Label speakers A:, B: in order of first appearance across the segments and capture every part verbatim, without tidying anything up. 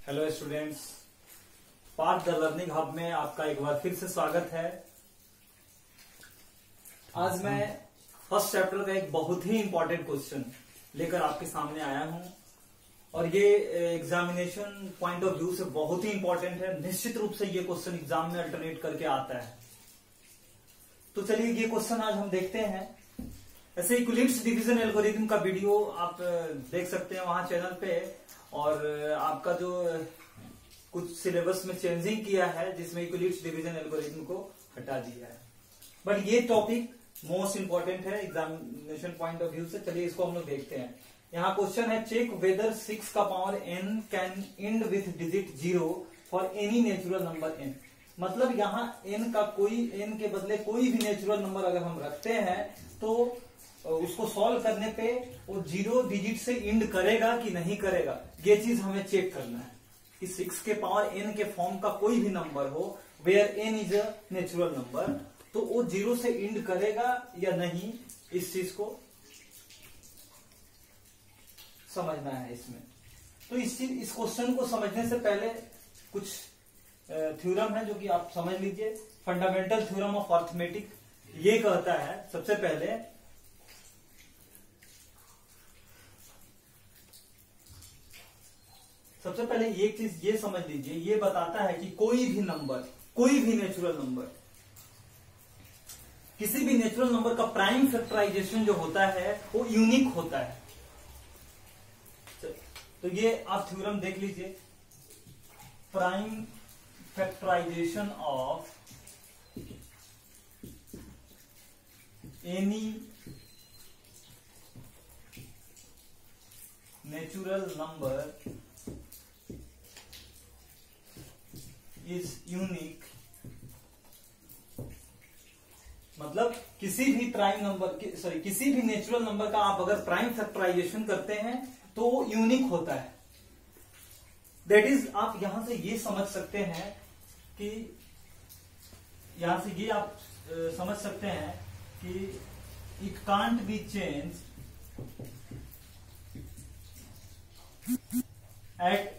A: Hello students, Parth the learning hub में आपका एक बार फिर से स्वागत है। आज मैं फर्स्ट चैप्टर का एक बहुत ही इंपॉर्टेंट क्वेश्चन लेकर आपके सामने आया हूं और ये एग्जामिनेशन पॉइंट ऑफ व्यू से बहुत ही इंपॉर्टेंट है। निश्चित रूप से ये क्वेश्चन एग्जाम में अल्टरनेट करके आता है। तो चलिए ये क्वेश्चन आज हम देखते हैं। ऐसे इक्विलिप्स डिवीजन एल्गोरिथम का वीडियो आप देख सकते हैं वहां चैनल पे, और आपका जो कुछ सिलेबस में चेंजिंग किया है जिसमें इक्विलिप्स डिवीजन एल्गोरिथम को हटा दिया है, बट ये टॉपिक मोस्ट इंपॉर्टेंट है एग्जामिनेशन पॉइंट ऑफ व्यू से। चलिए इसको हम लोग देखते हैं। यहाँ क्वेश्चन है, चेक वेदर सिक्स का power n can end with digit zero for any natural number n. मतलब यहाँ एन का कोई एन के बदले कोई भी नेचुरल नंबर अगर हम रखते हैं तो उसको सॉल्व करने पे वो जीरो डिजिट से इंड करेगा कि नहीं करेगा, ये चीज हमें चेक करना है कि सिक्स के पावर एन के फॉर्म का कोई भी नंबर हो where n is a natural number, तो वो जीरो से इंड करेगा या नहीं, इस चीज को समझना है इसमें। तो इस चीज इस क्वेश्चन को समझने से पहले कुछ थ्योरम है जो कि आप समझ लीजिए। फंडामेंटल थ्योरम ऑफ अर्थमेटिक ये कहता है, सबसे पहले सबसे पहले एक चीज ये समझ लीजिए, ये बताता है कि कोई भी नंबर, कोई भी नेचुरल नंबर, किसी भी नेचुरल नंबर का प्राइम फैक्टराइजेशन जो होता है वो यूनिक होता है। तो ये आप थ्योरम देख लीजिए, prime factorisation of any natural number is unique. मतलब किसी भी प्राइम नंबर सॉरी किसी भी नेचुरल नंबर का आप अगर प्राइम फैक्टराइजेशन करते हैं तो वो यूनिक होता है। दैट इज, आप यहां से ये समझ सकते हैं कि यहां से ये आप समझ सकते हैं कि it can't be change at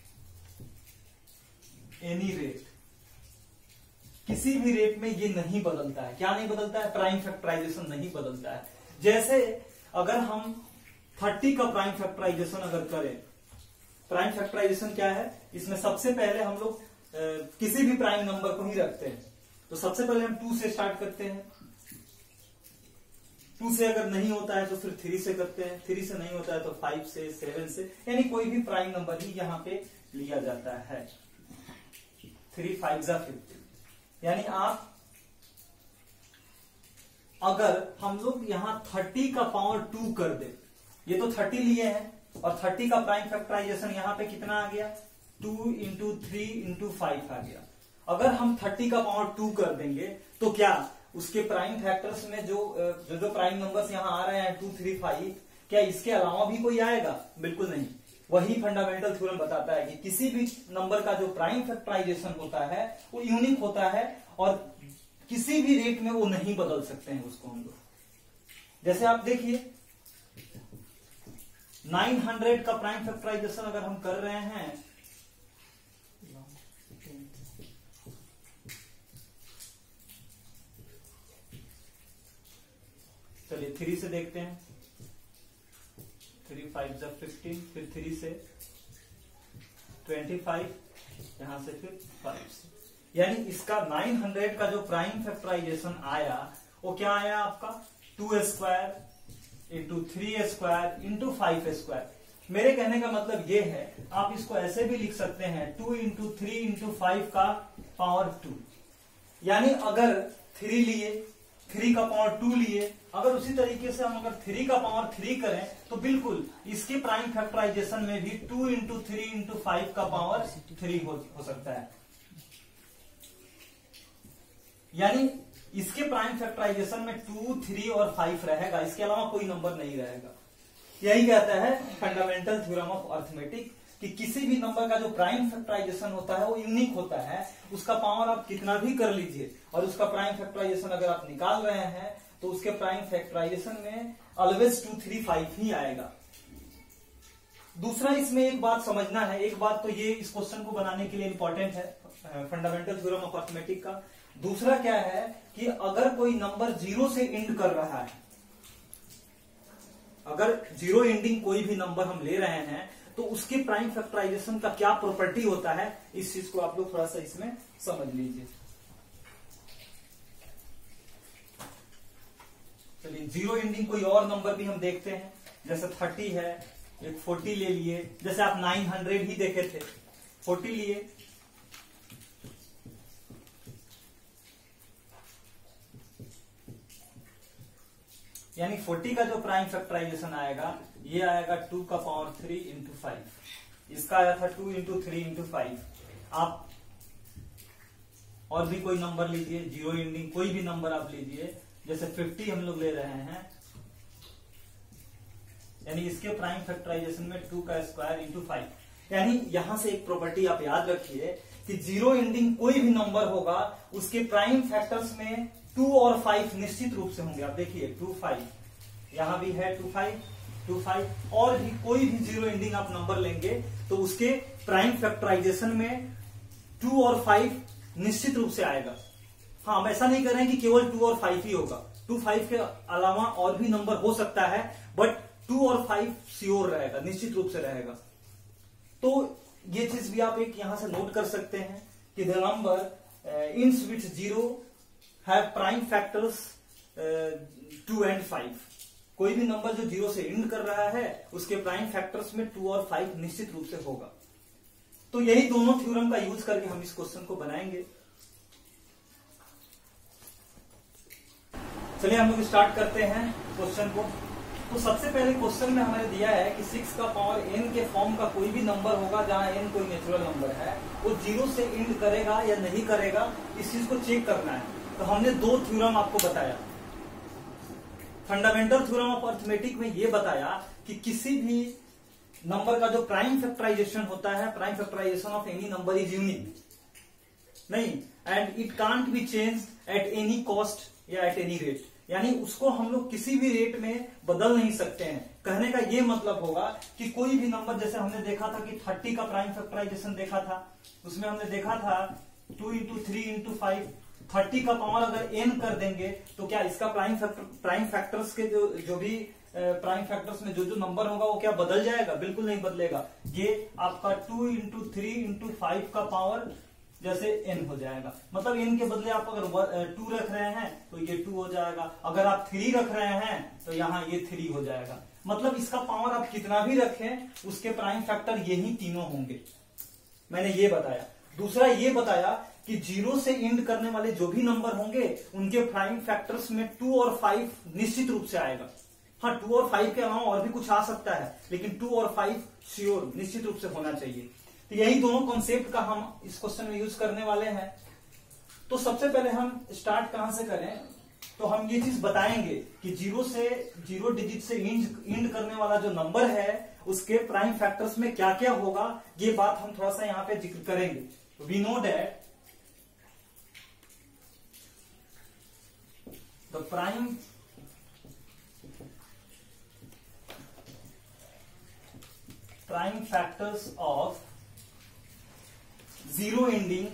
A: any rate. किसी भी रेट में ये नहीं बदलता है। क्या नहीं बदलता है? प्राइम फैक्टराइजेशन नहीं बदलता है। जैसे अगर हम थर्टी का प्राइम फैक्टराइजेशन अगर करें, प्राइम फैक्टराइजेशन क्या है, इसमें सबसे पहले हम लोग किसी भी प्राइम नंबर को ही रखते हैं। तो सबसे पहले हम टू से स्टार्ट करते हैं, टू से अगर नहीं होता है तो फिर थ्री से करते हैं, थ्री से नहीं होता है तो फाइव से, सेवन से, यानी कोई भी प्राइम नंबर ही यहां पे लिया जाता है। थ्री फाइव जा फिफ्टी, यानी आप अगर हम लोग यहां थर्टी का पावर टू कर दे, ये तो थर्टी लिए हैं और थर्टी का प्राइम फैक्टराइजेशन यहां पे कितना आ गया, two into three into five आ गया। अगर हम थर्टी का पावर टू कर देंगे तो क्या उसके प्राइम फैक्टर्स में जो जो जो प्राइम नंबर्स यहां आ रहे हैं टू थ्री फाइव, क्या इसके अलावा भी कोई आएगा? बिल्कुल नहीं। वही फंडामेंटल थ्योरम बताता है कि किसी भी नंबर का जो प्राइम फैक्टराइजेशन होता है वो यूनिक होता है और किसी भी रेट में वो नहीं बदल सकते हैं उसको हम लोग। जैसे आप देखिए, नाइन हंड्रेड का प्राइम फैक्टराइजेशन अगर हम कर रहे हैं, चलिए थ्री से देखते हैं, थ्री फाइव जा फिफ्टीन, फिर थ्री से ट्वेंटी फाइव, यहां से फिर फाइव से, यानी इसका नाइन हंड्रेड का जो प्राइम फैक्टराइजेशन आया वो क्या आया आपका, two square into three square into five square. मेरे कहने का मतलब ये है, आप इसको ऐसे भी लिख सकते हैं, two into three into five का पावर टू, यानी अगर थ्री लिए, थ्री का पावर टू लिए, अगर उसी तरीके से हम अगर थ्री का पावर थ्री करें तो बिल्कुल इसके प्राइम फैक्टराइजेशन में भी two into three into five का पावर थ्री हो, हो सकता है। यानी इसके प्राइम फैक्टराइजेशन में टू, थ्री और फाइव रहेगा, इसके अलावा कोई नंबर नहीं रहेगा। यही कहता है फंडामेंटल थ्योरम ऑफ अर्थमेटिक कि किसी भी नंबर का जो प्राइम फैक्टराइजेशन होता है वो यूनिक होता है। उसका पावर आप कितना भी कर लीजिए और उसका प्राइम फैक्टराइजेशन अगर आप निकाल रहे हैं तो उसके प्राइम फैक्टराइजेशन में ऑलवेज टू थ्री फाइव ही आएगा। दूसरा इसमें एक बात समझना है, एक बात तो ये इस क्वेश्चन को बनाने के लिए इंपॉर्टेंट है, फंडामेंटल थ्योरम ऑफ अर्थमेटिक का। दूसरा क्या है कि अगर कोई नंबर जीरो से एंड कर रहा है, अगर जीरो एंडिंग कोई भी नंबर हम ले रहे हैं तो उसके प्राइम फैक्टराइजेशन का क्या प्रॉपर्टी होता है, इस चीज को आप लोग थोड़ा सा इसमें समझ लीजिए। चलिए जीरो एंडिंग कोई और नंबर भी हम देखते हैं, जैसे थर्टी है, एक फोर्टी ले लिए, जैसे आप नाइन हंड्रेड ही देखे थे, फोर्टी लिए, यानी फोर्टी का जो प्राइम फैक्टराइजेशन आएगा ये आएगा टू का पावर थ्री इंटू फाइव, इसका आया था two into three into five. आप और भी कोई नंबर लीजिए, जीरो एंडिंग कोई भी नंबर आप लीजिए, जैसे फिफ्टी हम लोग ले रहे हैं, यानी इसके प्राइम फैक्टराइजेशन में टू का स्क्वायर इंटू फाइव। यानी यहां से एक प्रॉपर्टी आप याद रखिए कि जीरो एंडिंग कोई भी नंबर होगा उसके प्राइम फैक्टर्स में टू और फाइव निश्चित रूप से होंगे। आप देखिए टू फाइव, यहां भी है टू फाइव, टू फाइव, और भी कोई भी जीरो एंडिंग आप नंबर लेंगे तो उसके प्राइम फैक्टराइजेशन में टू और फाइव निश्चित रूप से आएगा। हाँ, हम ऐसा नहीं कर रहे हैं कि केवल टू और फाइव ही होगा, टू फाइव के अलावा और भी नंबर हो सकता है, बट टू और फाइव श्योर रहेगा, निश्चित रूप से रहेगा। तो ये चीज भी आप एक यहां से नोट कर सकते हैं कि the number ends with zero have prime factors two and five. कोई भी नंबर जो जीरो से एंड कर रहा है उसके प्राइम फैक्टर्स में टू और फाइव निश्चित रूप से होगा। तो यही दोनों थ्योरम का यूज करके हम इस क्वेश्चन को बनाएंगे। चलिए हम लोग स्टार्ट करते हैं क्वेश्चन को। तो सबसे पहले क्वेश्चन में हमें दिया है कि सिक्स का पावर एन के फॉर्म का कोई भी नंबर होगा जहां एन कोई नेचुरल नंबर है, वो जीरो से एंड करेगा या नहीं करेगा, इस चीज को चेक करना है। तो हमने दो थ्योरम आपको बताया। फंडामेंटल थ्योरम ऑफ अर्थमेटिक में ये बताया कि किसी भी नंबर का जो प्राइम फैक्टराइजेशन होता है, prime factorisation of any number is unique नहीं, and it can't be change at any cost या एट एनी रेट। यानी उसको हम लोग किसी भी रेट में बदल नहीं सकते हैं। कहने का ये मतलब होगा कि कोई भी नंबर, जैसे हमने देखा था कि थर्टी का प्राइम फैक्टराइजेशन देखा था, उसमें हमने देखा था two into three into five, thirty का पावर अगर एन कर देंगे तो क्या इसका प्राइम फैक्टर प्राइम फैक्टर्स के जो जो भी प्राइम फैक्टर्स में जो जो नंबर होगा वो क्या बदल जाएगा? बिल्कुल नहीं बदलेगा। ये आपका two into three into five का पावर जैसे एन हो जाएगा। मतलब एन के बदले आप अगर टू रख रहे हैं तो ये टू हो जाएगा, अगर आप थ्री रख रहे हैं तो यहाँ ये थ्री हो जाएगा। मतलब इसका पावर आप कितना भी रखें उसके प्राइम फैक्टर यही तीनों होंगे। मैंने ये बताया। दूसरा ये बताया कि जीरो से एंड करने वाले जो भी नंबर होंगे उनके प्राइम फैक्टर्स में टू और फाइव निश्चित रूप से आएगा। हाँ, टू और फाइव के अलावा और भी कुछ आ सकता है, लेकिन टू और फाइव श्योर निश्चित रूप से होना चाहिए। तो यही दोनों कॉन्सेप्ट का हम इस क्वेश्चन में यूज करने वाले हैं। तो सबसे पहले हम स्टार्ट कहां से करें, तो हम ये चीज बताएंगे कि जीरो से जीरो डिजिट से एंड करने वाला जो नंबर है उसके प्राइम फैक्टर्स में क्या क्या होगा, ये बात हम थोड़ा सा यहां पे जिक्र करेंगे। We know that the prime prime factors of zero ending,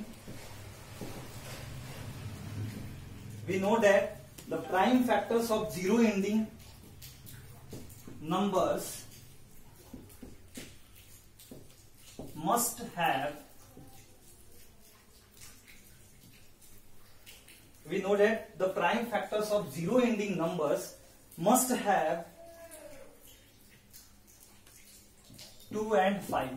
A: we know that the prime factors of zero ending numbers must have we know that the prime factors of zero ending numbers must have two and five।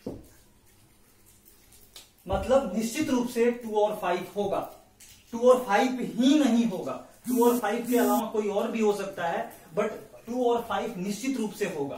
A: मतलब निश्चित रूप से to और five होगा, to और five ही नहीं होगा। To और फाइव के अलावा कोई और भी हो सकता है, बट टू और फाइव निश्चित रूप से होगा।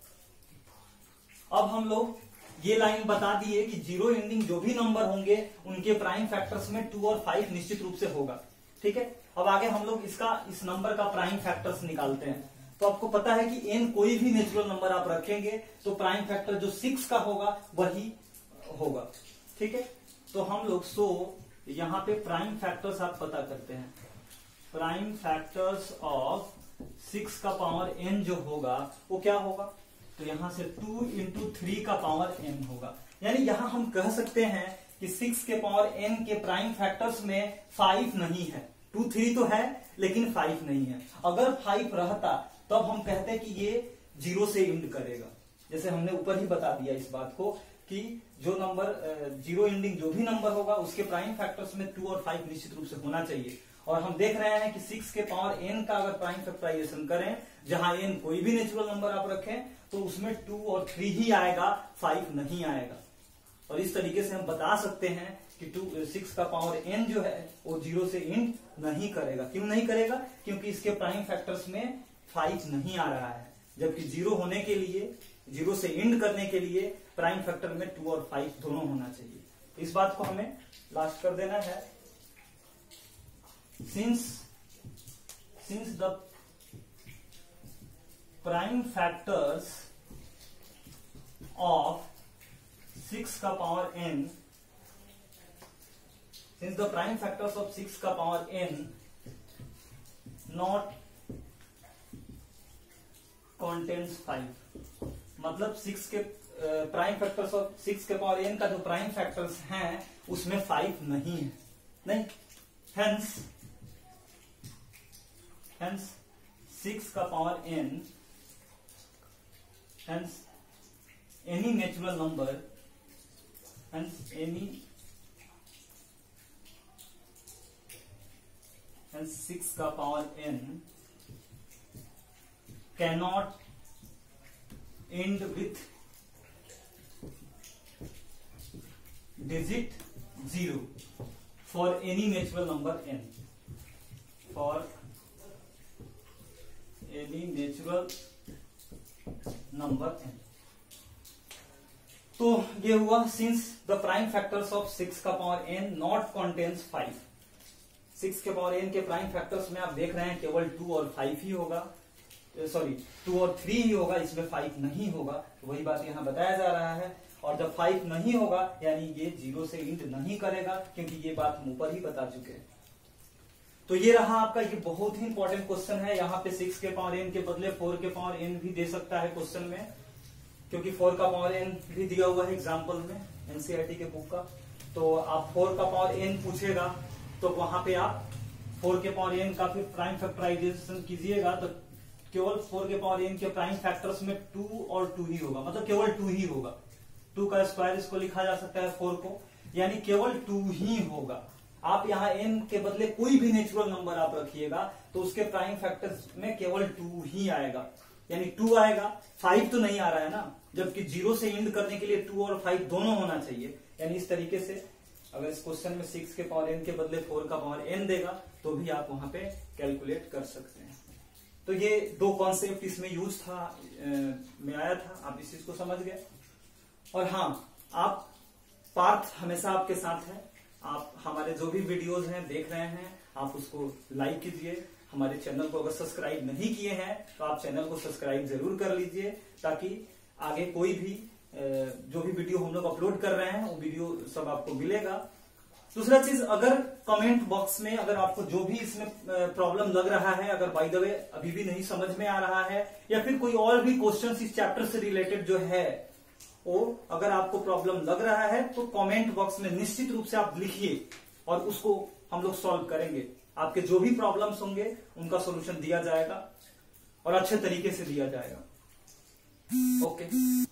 A: अब हम लोग ये लाइन बता दिए कि जीरो एंडिंग जो भी नंबर होंगे उनके प्राइम फैक्टर्स में टू और फाइव निश्चित रूप से होगा। ठीक है, अब आगे हम लोग इसका इस नंबर का प्राइम फैक्टर्स निकालते हैं। तो आपको पता है कि एन कोई भी नेचुरल नंबर आप रखेंगे तो प्राइम फैक्टर जो सिक्स का होगा वही होगा। ठीक है, तो हम लोग सो यहां पे प्राइम फैक्टर्स आप पता करते हैं। प्राइम फैक्टर्स ऑफ सिक्स का पावर एन जो होगा वो क्या होगा? तो यहां से टू इंटू थ्री का पावर एन होगा। यानी यहां हम कह सकते हैं कि सिक्स के पावर एन के प्राइम फैक्टर्स में फाइव नहीं है। टू थ्री तो है लेकिन फाइव नहीं है। अगर फाइव रहता तब हम कहते कि ये जीरो से इंड करेगा। जैसे हमने ऊपर ही बता दिया इस बात को कि जो नंबर जीरो इंडिंग जो भी नंबर होगा उसके प्राइम फैक्टर्स में टू और फाइव निश्चित रूप से होना चाहिए। और हम देख रहे हैं कि सिक्स के पावर एन का अगर प्राइम फैक्टराइजेशन करें, जहां एन कोई भी नेचुरल नंबर आप रखें, तो उसमें टू और थ्री ही आएगा, फाइव नहीं आएगा। और इस तरीके से हम बता सकते हैं कि टू सिक्स का पावर एन जो है वो जीरो से इंड नहीं करेगा। क्यों नहीं करेगा? क्योंकि इसके प्राइम फैक्टर्स में फाइव नहीं आ रहा है, जबकि जीरो होने के लिए, जीरो से इंड करने के लिए प्राइम फैक्टर में टू और फाइव दोनों होना चाहिए। इस बात को हमें लास्ट कर देना है। Since since the prime factors of six का power n since the prime factors of six का power n not contains five, मतलब सिक्स के प्राइम फैक्टर्स ऑफ सिक्स के पावर एन का जो प्राइम फैक्टर्स हैं उसमें फाइव नहीं है, नहीं। हेंस हेंस सिक्स का power n hence any natural number hence any hence six का power n cannot end with digit zero for any natural number n, for any natural number n। तो ये हुआ since the prime factors of six का power n not contains five. Six के power n के prime factors में आप देख रहे हैं केवल टू और फाइव ही होगा, सॉरी टू और थ्री ही होगा, इसमें फाइव नहीं होगा। तो वही बात यहाँ बताया जा रहा है। और जब फाइव नहीं होगा यानी ये जीरो से इंड नहीं करेगा, क्योंकि ये बात हम ऊपर ही बता चुके हैं। तो ये रहा आपका, ये बहुत ही इंपॉर्टेंट क्वेश्चन है। यहाँ पे सिक्स के पावर एन के बदले फोर के पावर एन भी दे सकता है क्वेश्चन में, क्योंकि फोर का पावर एन भी दिया हुआ है एग्जाम्पल में एनसीईआरटी के बुक का। तो आप फोर का पावर एन पूछेगा तो वहां पे आप फोर के पावर एन का फिर प्राइम फैक्टराइजेशन कीजिएगा, तो केवल फोर के पावर एन के प्राइम फैक्टर्स में टू और टू ही होगा, मतलब केवल टू ही होगा। टू का स्क्वायर इसको लिखा जा सकता है फोर को, यानी केवल टू ही होगा। आप यहाँ एन के बदले कोई भी नेचुरल नंबर आप रखिएगा तो उसके प्राइम फैक्टर्स में केवल टू ही आएगा, यानी टू आएगा, फाइव तो नहीं आ रहा है ना, जबकि जीरो से इंड करने के लिए टू और फाइव दोनों होना चाहिए। यानी इस तरीके से अगर इस क्वेश्चन में सिक्स के पावर एन के बदले फोर का पावर एन देगा तो भी आप वहां पे कैलकुलेट कर सकते हैं। तो ये दो कॉन्सेप्ट इसमें यूज था में आया था, आप इस चीज को समझ गए। और हाँ, आप पार्थ हमेशा आपके साथ है। आप हमारे जो भी वीडियोस हैं देख रहे हैं, आप उसको लाइक कीजिए। हमारे चैनल को अगर सब्सक्राइब नहीं किए हैं तो आप चैनल को सब्सक्राइब जरूर कर लीजिए, ताकि आगे कोई भी जो भी वीडियो हम लोग अपलोड कर रहे हैं वो वीडियो सब आपको मिलेगा। दूसरा चीज, अगर कमेंट बॉक्स में अगर आपको जो भी इसमें प्रॉब्लम लग रहा है, अगर बाय द वे अभी भी नहीं समझ में आ रहा है, या फिर कोई और भी क्वेश्चन इस चैप्टर से रिलेटेड जो है वो अगर आपको प्रॉब्लम लग रहा है, तो कमेंट बॉक्स में निश्चित रूप से आप लिखिए और उसको हम लोग सॉल्व करेंगे। आपके जो भी प्रॉब्लम्स होंगे उनका सोल्यूशन दिया जाएगा और अच्छे तरीके से दिया जाएगा। ओके।